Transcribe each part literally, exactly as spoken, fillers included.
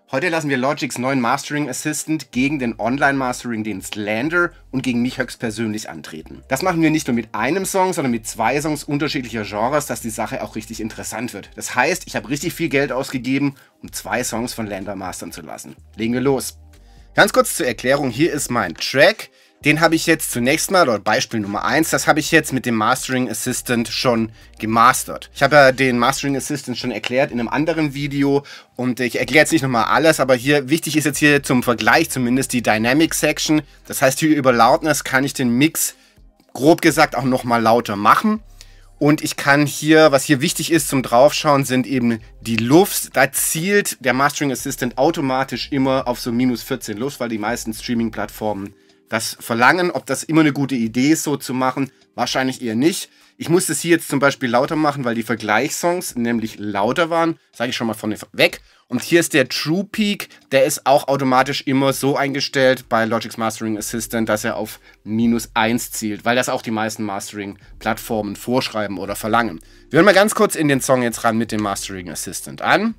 Heute lassen wir Logics neuen Mastering Assistant gegen den Online-Mastering-Dienst LANDR und gegen mich höchstpersönlich antreten. Das machen wir nicht nur mit einem Song, sondern mit zwei Songs unterschiedlicher Genres, dass die Sache auch richtig interessant wird. Das heißt, ich habe richtig viel Geld ausgegeben, um zwei Songs von LANDR mastern zu lassen. Legen wir los. Ganz kurz zur Erklärung, hier ist mein Track. Den habe ich jetzt zunächst mal, oder Beispiel Nummer eins, das habe ich jetzt mit dem Mastering Assistant schon gemastert. Ich habe ja den Mastering Assistant schon erklärt in einem anderen Video und ich erkläre jetzt nicht nochmal alles, aber hier wichtig ist jetzt hier zum Vergleich zumindest die Dynamic Section. Das heißt, hier über Loudness kann ich den Mix grob gesagt auch nochmal lauter machen. Und ich kann hier, was hier wichtig ist zum Draufschauen, sind eben die Lufts. Da zielt der Mastering Assistant automatisch immer auf so minus vierzehn Lufts, weil die meisten Streaming-Plattformen das verlangen. Ob das immer eine gute Idee ist, so zu machen, wahrscheinlich eher nicht. Ich muss das hier jetzt zum Beispiel lauter machen, weil die Vergleichssongs nämlich lauter waren. Sage ich schon mal von weg. Und hier ist der True Peak, der ist auch automatisch immer so eingestellt bei Logic's Mastering Assistant, dass er auf minus eins zielt, weil das auch die meisten Mastering-Plattformen vorschreiben oder verlangen. Wir hören mal ganz kurz in den Song jetzt ran mit dem Mastering Assistant an.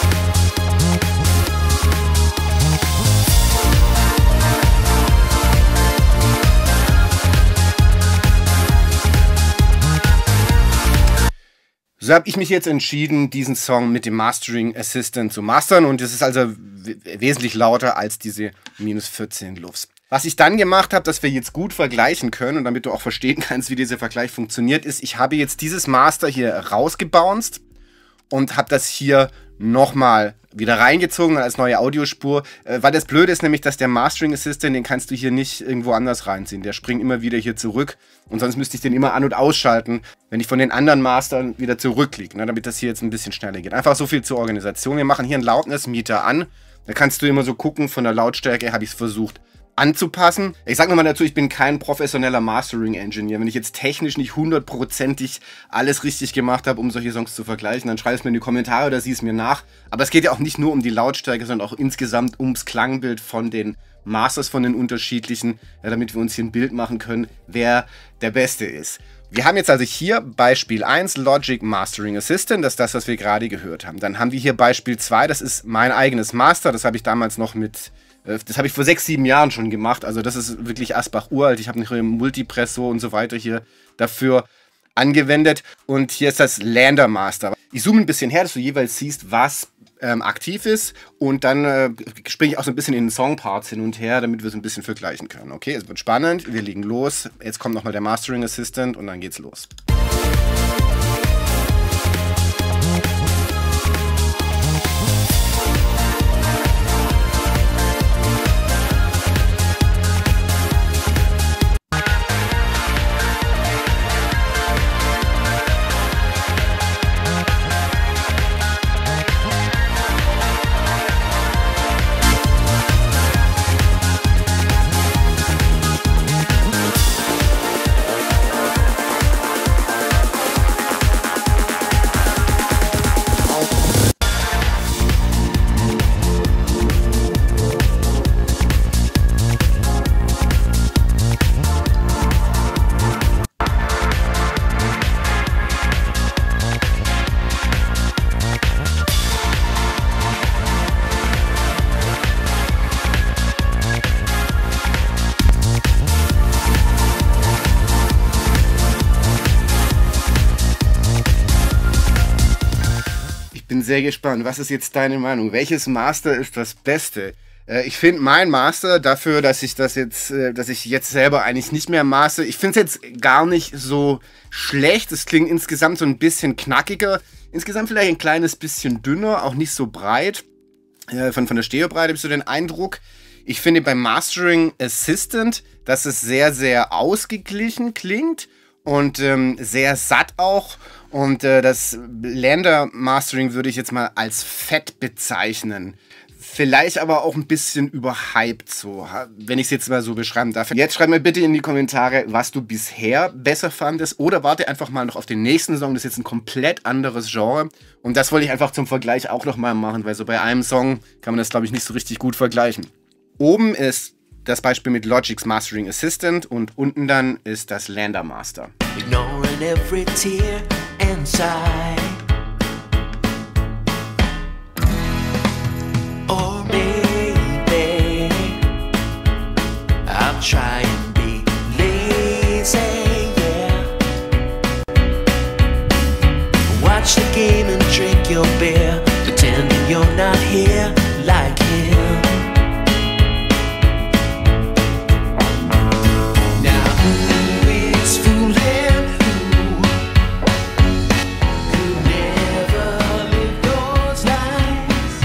So habe ich mich jetzt entschieden, diesen Song mit dem Mastering Assistant zu mastern und es ist also wesentlich lauter als diese minus vierzehn Lufts. Was ich dann gemacht habe, dass wir jetzt gut vergleichen können und damit du auch verstehen kannst, wie dieser Vergleich funktioniert, ist, ich habe jetzt dieses Master hier rausgebounced und habe das hier nochmal wieder reingezogen als neue Audiospur, weil das Blöde ist nämlich, dass der Mastering Assistant, den kannst du hier nicht irgendwo anders reinziehen. Der springt immer wieder hier zurück und sonst müsste ich den immer an- und ausschalten, wenn ich von den anderen Mastern wieder zurückliege, ne, damit das hier jetzt ein bisschen schneller geht. Einfach so viel zur Organisation. Wir machen hier einen Loudness-Meter an. Da kannst du immer so gucken, von der Lautstärke habe ich es versucht anzupassen. Ich sage nochmal dazu, ich bin kein professioneller Mastering-Engineer. Wenn ich jetzt technisch nicht hundertprozentig alles richtig gemacht habe, um solche Songs zu vergleichen, dann schreib es mir in die Kommentare oder sieh es mir nach. Aber es geht ja auch nicht nur um die Lautstärke, sondern auch insgesamt ums Klangbild von den Masters, von den unterschiedlichen, ja, damit wir uns hier ein Bild machen können, wer der Beste ist. Wir haben jetzt also hier Beispiel eins, Logic Mastering Assistant, das ist das, was wir gerade gehört haben. Dann haben wir hier Beispiel zwei, das ist mein eigenes Master, das habe ich damals noch mit... Das habe ich vor sechs, sieben Jahren schon gemacht. Also das ist wirklich Asbach uralt. Ich habe noch Multipresso und so weiter hier dafür angewendet. Und hier ist das LANDR Master. Ich zoome ein bisschen her, dass du jeweils siehst, was ähm, aktiv ist. Und dann äh, springe ich auch so ein bisschen in den Songparts hin und her, damit wir so ein bisschen vergleichen können. Okay, es wird spannend. Wir legen los. Jetzt kommt nochmal der Mastering Assistant und dann geht's los. Bin sehr gespannt. Was ist jetzt deine Meinung? Welches Master ist das Beste? Äh, ich finde mein Master dafür, dass ich das jetzt, äh, dass ich jetzt selber eigentlich nicht mehr master. Ich finde es jetzt gar nicht so schlecht. Es klingt insgesamt so ein bisschen knackiger. Insgesamt vielleicht ein kleines bisschen dünner, auch nicht so breit. Äh, von, von der Stereobreite habe ich so den Eindruck. Ich finde beim Mastering Assistant, dass es sehr, sehr ausgeglichen klingt und ähm, sehr satt auch. Und äh, das LANDR Mastering würde ich jetzt mal als fett bezeichnen. Vielleicht aber auch ein bisschen überhyped, so, wenn ich es jetzt mal so beschreiben darf. Jetzt schreib mir bitte in die Kommentare, was du bisher besser fandest. Oder warte einfach mal noch auf den nächsten Song. Das ist jetzt ein komplett anderes Genre. Und das wollte ich einfach zum Vergleich auch nochmal machen, weil so bei einem Song kann man das, glaube ich, nicht so richtig gut vergleichen. Oben ist das Beispiel mit Logic's Mastering Assistant und unten dann ist das LANDR Master. Ignoring every tear inside. Or care like him. Now who is fooling who could never live those lives?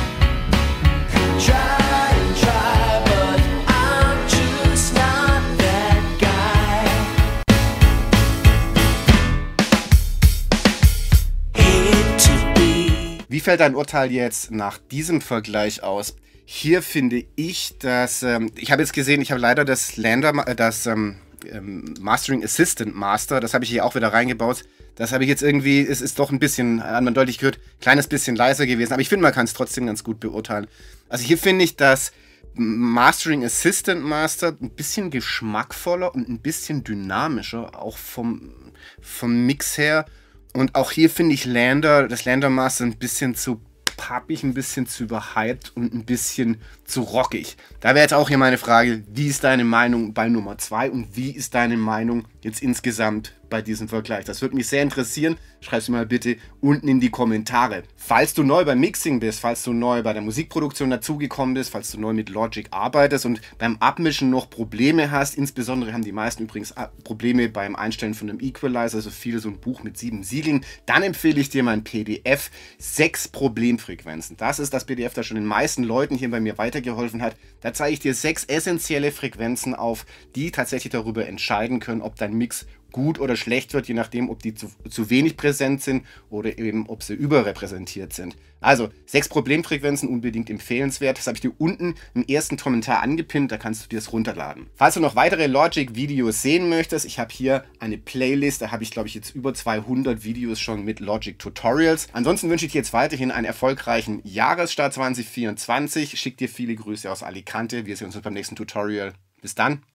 Try and try, but I'm just not that guy. Hate to be. Wie fällt dein Urteil jetzt nach diesem Vergleich aus? Hier finde ich, dass, ähm, ich habe jetzt gesehen, ich habe leider das Lander, äh, das ähm, ähm, Mastering Assistant Master, das habe ich hier auch wieder reingebaut. Das habe ich jetzt irgendwie, es ist doch ein bisschen, hat man deutlich gehört, kleines bisschen leiser gewesen, aber ich finde, man kann es trotzdem ganz gut beurteilen. Also hier finde ich, dass Mastering Assistant Master ein bisschen geschmackvoller und ein bisschen dynamischer, auch vom, vom Mix her. Und auch hier finde ich Lander, das Lander Master ein bisschen zu pappig, ein bisschen zu überhyped und ein bisschen zu rockig. Da wäre jetzt auch hier meine Frage, wie ist deine Meinung bei Nummer zwei und wie ist deine Meinung jetzt insgesamt bei diesem Vergleich? Das würde mich sehr interessieren. Schreib es mir mal bitte unten in die Kommentare. Falls du neu beim Mixing bist, falls du neu bei der Musikproduktion dazugekommen bist, falls du neu mit Logic arbeitest und beim Abmischen noch Probleme hast, insbesondere haben die meisten übrigens Probleme beim Einstellen von einem Equalizer, also viele so ein Buch mit sieben Siegeln, dann empfehle ich dir mein P D F, sechs Problemfrequenzen. Das ist das P D F, das schon den meisten Leuten hier bei mir weitergeholfen hat. Da zeige ich dir sechs essentielle Frequenzen auf, die tatsächlich darüber entscheiden können, ob dein Mix gut oder schlecht wird, je nachdem, ob die zu, zu wenig präsent sind oder eben, ob sie überrepräsentiert sind. Also, sechs Problemfrequenzen unbedingt empfehlenswert. Das habe ich dir unten im ersten Kommentar angepinnt, da kannst du dir das runterladen. Falls du noch weitere Logic-Videos sehen möchtest, ich habe hier eine Playlist, da habe ich, glaube ich, jetzt über zweihundert Videos schon mit Logic-Tutorials. Ansonsten wünsche ich dir jetzt weiterhin einen erfolgreichen Jahresstart zwanzig vierundzwanzig. Schick dir viele Grüße aus Alicante. Wir sehen uns beim nächsten Tutorial. Bis dann.